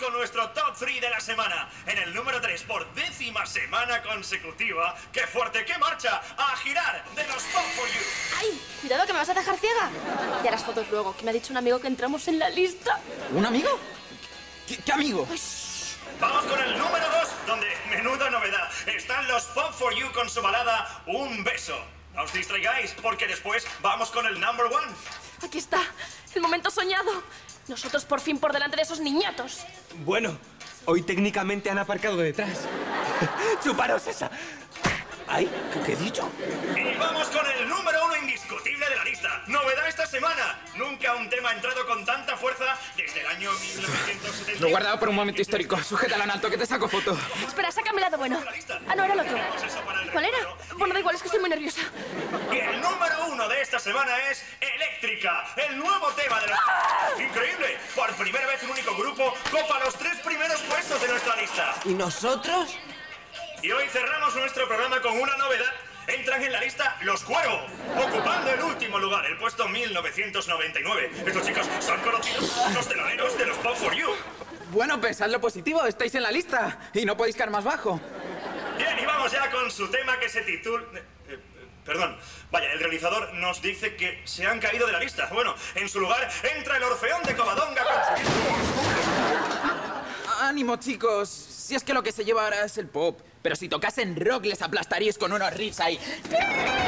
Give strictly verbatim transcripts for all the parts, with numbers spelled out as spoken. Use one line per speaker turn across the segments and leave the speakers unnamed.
con nuestro top tres de la semana. En el número tres, por décima semana consecutiva. ¡Qué fuerte, qué marcha! ¡A girar de los Pop for You!
¡Ay! Cuidado que me vas a dejar ciega. Ya las fotos luego, que me ha dicho un amigo que entramos en la lista.
¿Un amigo? ¿Qué, qué amigo?
Ay,
Vamos con el número dos, donde, menuda novedad, están los Pop for You con su balada Un Beso. No os distraigáis, porque después vamos con el number one.
aquí está, el momento soñado. Nosotros por fin por delante de esos niñatos.
Bueno, hoy técnicamente han aparcado detrás. ¡Chuparos esa! ¡Ay! ¿Qué, qué he dicho?
Y vamos con el número uno indiscutible de la lista. Novedad esta semana. Nunca un tema ha entrado con tanta fuerza desde el año mil novecientos setenta.
Lo he guardado por un momento histórico. Sujétalo en alto, que te saco foto.
Espera, sácame el lado bueno. Ah, no, era el otro. ¿Cuál era? Bueno, da igual, es que estoy muy nerviosa.
Y el número uno de esta semana es Eléctrica, el nuevo tema de los... ¡Increíble! Por primera vez un único grupo copa los tres primeros puestos de nuestra lista.
¿Y nosotros?
Y hoy cerramos nuestro programa con una novedad. Entran en la lista Los Cuervo, ocupando el último lugar, el puesto mil novecientos noventa y nueve. Estos chicos son conocidos como los teloneros de los Pop for You.
Bueno, pensad lo positivo. Estáis en la lista y no podéis caer más bajo.
Bien, y vamos ya con su tema que se titula... Eh, eh, perdón, vaya, el realizador nos dice que se han caído de la lista. Bueno, en su lugar entra el Orfeón de Covadonga con su...
Ánimo, chicos. Si es que lo que se lleva ahora es el pop. Pero si tocasen rock, les aplastaríais con unos riffs ahí.
¿Eso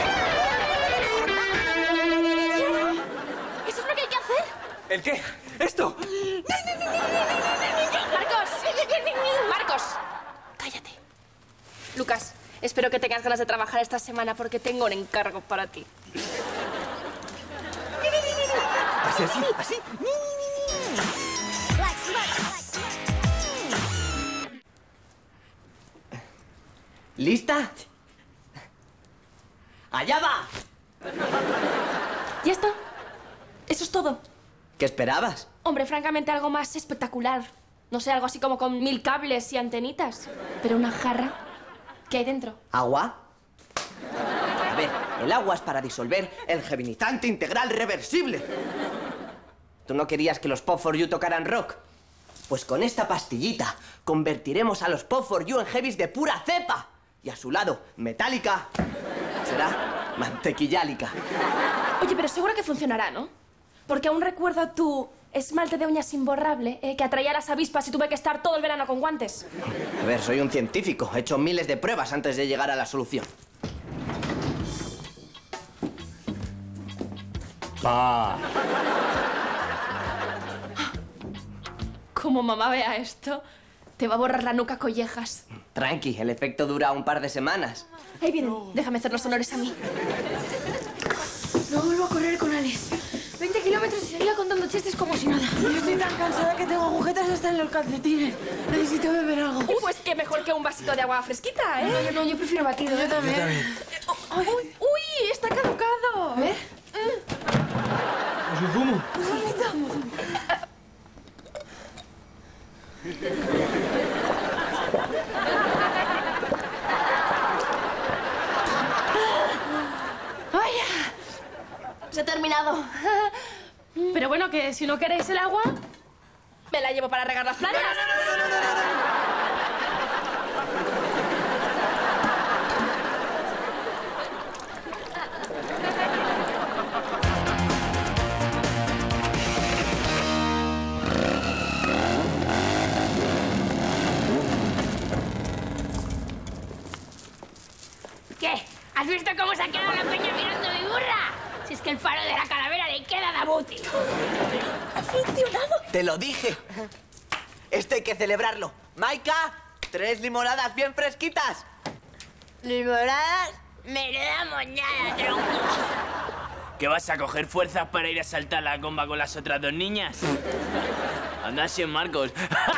es lo que hay que hacer?
¿El qué? ¿Esto?
¡Marcos! ¡Marcos! Cállate. Lucas, espero que tengas ganas de trabajar esta semana porque tengo un encargo para ti.
Así, así, así.
¿Lista? ¡Allá va!
¿Ya está? Eso es todo.
¿Qué esperabas?
Hombre, francamente, algo más espectacular. No sé, algo así como con mil cables y antenitas. Pero una jarra. ¿Qué hay dentro?
¿Agua? A ver, el agua es para disolver el gevinizante integral reversible. ¿Tú no querías que los Pop for You tocaran rock? Pues con esta pastillita convertiremos a los Pop for You en heavies de pura cepa. Y a su lado, metálica, será mantequillálica.
Oye, pero seguro que funcionará, ¿no? Porque aún recuerdo tu esmalte de uñas imborrable eh, que atraía a las avispas y tuve que estar todo el verano con guantes.
A ver, soy un científico. He hecho miles de pruebas antes de llegar a la solución.
Pa.
Como mamá vea esto, te va a borrar la nuca a collejas.
Tranqui, el efecto dura un par de semanas.
Ahí vienen. Déjame hacer los honores a mí.
No vuelvo a correr con Alice. veinte kilómetros y seguía contando chistes como si nada. Yo estoy tan cansada que tengo agujetas hasta en los calcetines. Necesito beber algo.
Uh, pues qué mejor que un vasito de agua fresquita, ¿eh?
No, yo no, yo prefiero batido. Yo también. Yo también.
Uy, uy, está caducado.
A ver.
¿Os lo fumo?
¡Vaya! Se ha terminado. Pero bueno, que si no queréis el agua, me la llevo para regar las plantas.
¿Qué? ¿Has visto cómo se ha quedado la peña mirando mi burra? Si es que el faro de la calavera le queda de booty.
¡Ha funcionado!
¡Te lo dije! Esto hay que celebrarlo. Maika, tres limonadas bien fresquitas.
¿Limonadas? Menuda moñada, tronco.
¿Que vas a coger fuerzas para ir a saltar la comba con las otras dos niñas? Anda así, Marcos.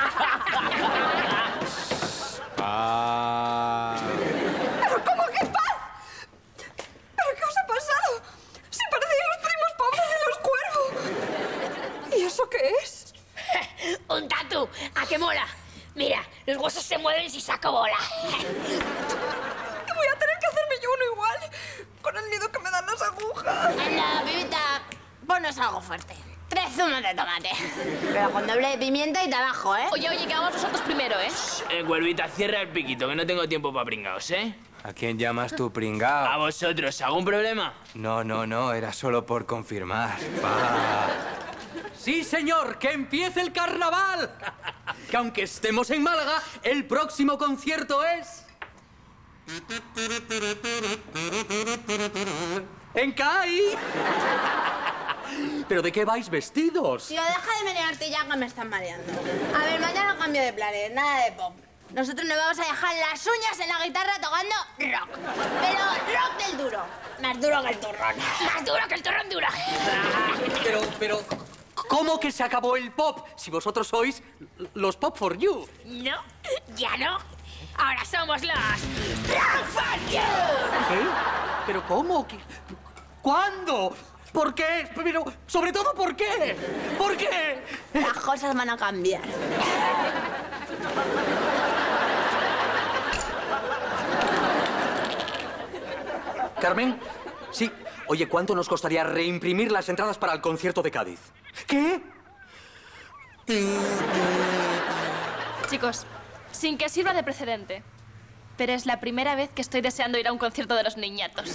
Ah.
¿Pero cómo que paz? ¿Pero qué os ha pasado? Si parecéis los primos pobres de los cuervos. ¿Y eso qué es? Un tatu. ¿A qué mola? Mira, los huesos se mueven si saco bola. Voy a tener que hacerme yo uno igual. Con el miedo que me dan las agujas. Anda, pibita, ponnos algo fuerte. Tres
de zumo de tomate. Pero con doble de pimienta y tabaco, ¿eh?
Oye, oye, que vamos nosotros primero, ¿eh?
Eh, Cuervita, cierra el piquito, que no tengo tiempo para pringaos, ¿eh?
¿A quién llamas tú, pringao?
A vosotros, ¿algún problema?
No, no, no, era solo por confirmar. Pa.
Sí, señor, que empiece el carnaval. Que aunque estemos en Málaga, el próximo concierto es... ¡En CAI! ¿Pero de qué vais vestidos?
Tío, deja de menearte ya que me están mareando. A ver, mañana cambio de planes, nada de pop. Nosotros nos vamos a dejar las uñas en la guitarra tocando rock. Pero rock del duro. Más duro que el turrón. Más duro que el turrón duro.
Pero, pero... ¿Cómo que se acabó el pop si vosotros sois los Pop for You?
No, ya no. Ahora somos los Rock for You.
¿Eh? ¿Pero cómo? ¿Qué? ¿Cuándo? ¿Por qué? Pero, sobre todo, ¿por qué? ¿Por qué?
Las cosas van a cambiar.
Carmen, sí. Oye, ¿cuánto nos costaría reimprimir las entradas para el concierto de Cádiz? ¿Qué?
Chicos, sin que sirva de precedente, pero es la primera vez que estoy deseando ir a un concierto de los niñatos.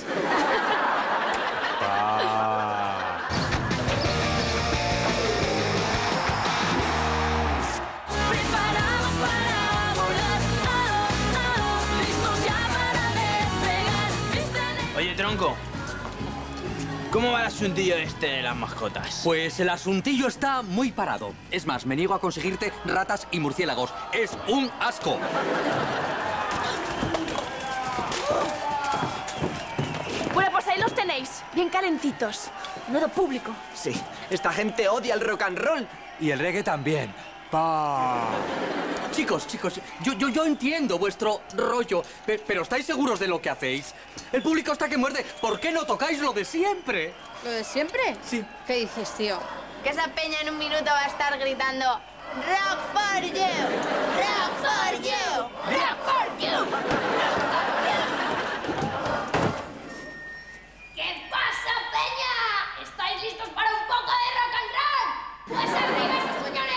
Pa.
Preparados para volar, ah, ah, listos ya para despegar.
Oye, tronco. ¿Cómo va el asuntillo este de las mascotas?
Pues el asuntillo está muy parado. Es más, me niego a conseguirte ratas y murciélagos. Es un asco.
Bueno, pues ahí los tenéis, bien calentitos. Nuevo público.
Sí, esta gente odia el rock and roll.
Y el reggae también. Pa.
Chicos, chicos, yo, yo, yo entiendo vuestro rollo, pe- pero ¿estáis seguros de lo que hacéis? El público está que muerde. ¿Por qué no tocáis lo de siempre?
¿Lo de siempre?
Sí.
¿Qué dices, tío? Que esa peña en un minuto va a estar gritando Rock for you, rock for you, rock for you, rock for you.
¿Qué pasa, peña? ¿Estáis listos para un poco de rock and roll? ¡Pues arriba esos puñones!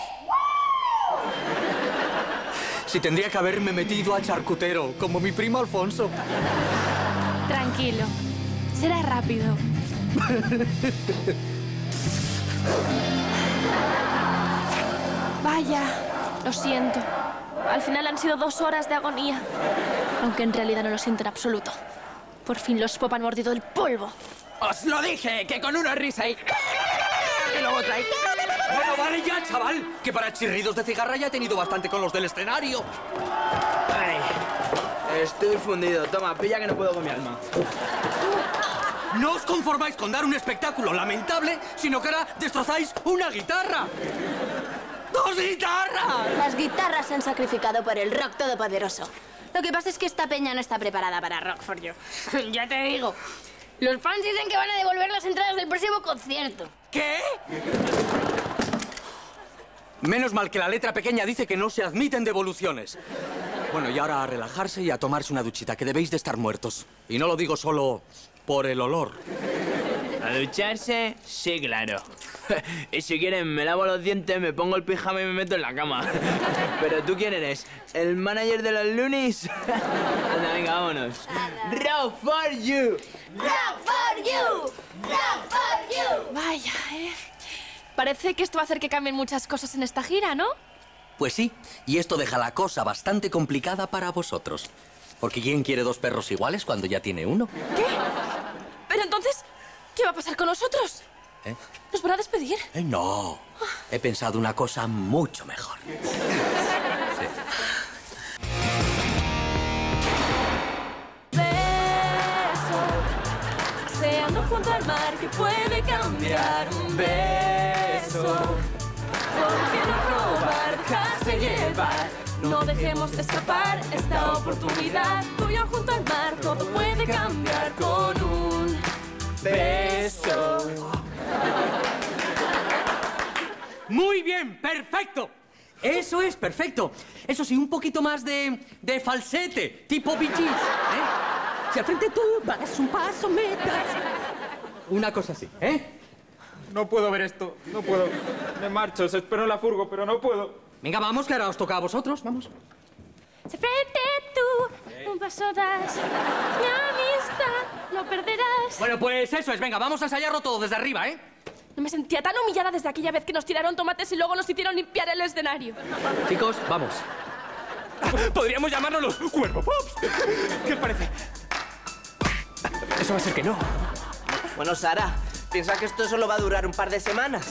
Si tendría que haberme metido a charcutero, como mi primo Alfonso.
Tranquilo, será rápido. Vaya, lo siento. Al final han sido dos horas de agonía. Aunque en realidad no lo siento en absoluto. Por fin los pop han mordido el polvo.
¡Os lo dije! ¡Que con una risa y... y luego trae...
Bueno, vale ya, chaval, que para chirridos de cigarra ya he tenido bastante con los del escenario.
Ay, estoy fundido. Toma, pilla que no puedo con mi alma.
No os conformáis con dar un espectáculo lamentable, sino que ahora destrozáis una guitarra. ¡Dos guitarras!
Las guitarras se han sacrificado por el rock todopoderoso. Lo que pasa es que esta peña no está preparada para Rock for You.
Ya te digo. Los fans dicen que van a devolver las entradas del próximo concierto.
¿Qué? Menos mal que la letra pequeña dice que no se admiten devoluciones. Bueno, y ahora a relajarse y a tomarse una duchita, que debéis de estar muertos. Y no lo digo solo por el olor.
¿A ducharse? Sí, claro. Y si quieren, me lavo los dientes, me pongo el pijama y me meto en la cama. Pero ¿tú quién eres? ¿El manager de los Loonies? Anda, venga, vámonos. Rock for you.
¡Rock for you! ¡Rock for you!
Vaya, ¿eh? Parece que esto va a hacer que cambien muchas cosas en esta gira, ¿no?
Pues sí, y esto deja la cosa bastante complicada para vosotros. Porque ¿quién quiere dos perros iguales cuando ya tiene uno?
¿Qué? Pero entonces, ¿qué va a pasar con nosotros?
¿Eh?
¿Nos van a despedir?
Eh, no, he pensado una cosa mucho mejor. Sí.
Beso, paseando junto al mar que puede cambiar un beso. ¿Por qué no probar, dejarse llevar? No dejemos escapar esta oportunidad. Tú y yo junto al mar, todo puede cambiar con un beso.
Muy bien, perfecto. Eso es, perfecto. Eso sí, un poquito más de, de falsete, tipo Bee Gees, ¿eh? Si al frente tú vas un paso, metas. Una cosa así, ¿eh?
no puedo ver esto. No puedo. Me marcho, os espero en la furgo, pero no puedo.
Venga, vamos, que ahora os toca a vosotros. Vamos.
Si frente tú un paso das, mi amistad no perderás.
Bueno, pues eso es. Venga, vamos a ensayarlo todo desde arriba, ¿eh?
No me sentía tan humillada desde aquella vez que nos tiraron tomates y luego nos hicieron limpiar el escenario.
Chicos, vamos.
Podríamos llamarnos los Cuervo Pops. ¿Qué os parece? Eso va a ser que no.
Bueno, Sara, piensa que esto solo va a durar un par de semanas.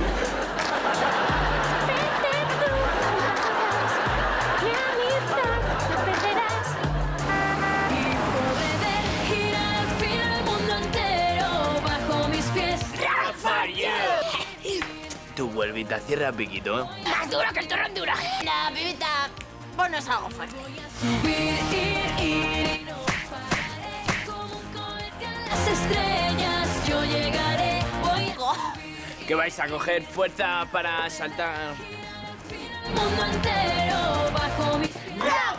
Mi amistad no perderás. Y podré ver girar al fin el mundo entero bajo mis pies.
Tu huelvita, cierra piquito, ¿eh?
Más duro que el turrón duro. La pibita, ponnos algo fuerte.
Subir, ir, ir y no pararé. Como un cohete a las estrellas yo llegaré. Oigo.
Que vais a coger fuerza para saltar.
El mundo entero bajo mis...
¡Rock!